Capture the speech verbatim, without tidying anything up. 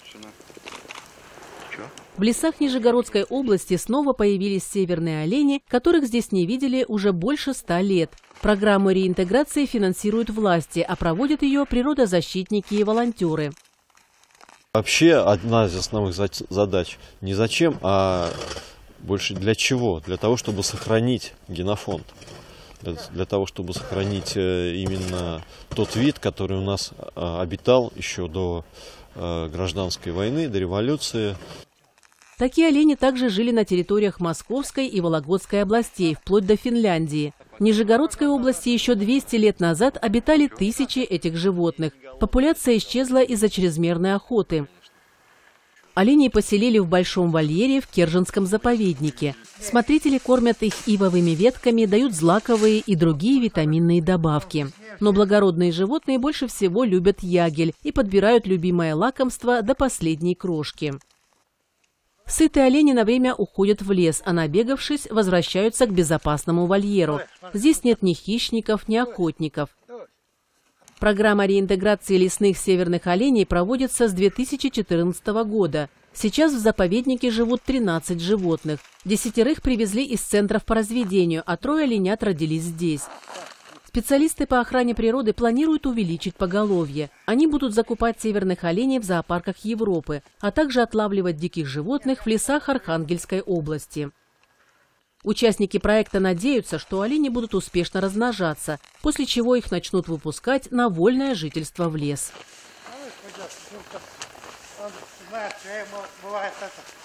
В лесах Нижегородской области снова появились северные олени, которых здесь не видели уже больше ста лет. Программу реинтеграции финансируют власти, а проводят ее природозащитники и волонтеры. Вообще одна из основных задач не зачем, а больше для чего? Для того, чтобы сохранить генофонд. Для, для того, чтобы сохранить именно тот вид, который у нас обитал еще до гражданской войны, до революции. Такие олени также жили на территориях Московской и Вологодской областей, вплоть до Финляндии. В Нижегородской области еще двести лет назад обитали тысячи этих животных. Популяция исчезла из-за чрезмерной охоты. Оленей поселили в большом вольере в Керженском заповеднике. Смотрители кормят их ивовыми ветками, дают злаковые и другие витаминные добавки. Но благородные животные больше всего любят ягель и подбирают любимое лакомство до последней крошки. Сытые олени на время уходят в лес, а набегавшись, возвращаются к безопасному вольеру. Здесь нет ни хищников, ни охотников. Программа реинтеграции лесных северных оленей проводится с две тысячи четырнадцатого года. Сейчас в заповеднике живут тринадцать животных. Десятерых привезли из центров по разведению, а трое оленят родились здесь. Специалисты по охране природы планируют увеличить поголовье. Они будут закупать северных оленей в зоопарках Европы, а также отлавливать диких животных в лесах Архангельской области. Участники проекта надеются, что олени будут успешно размножаться, после чего их начнут выпускать на вольное жительство в лес.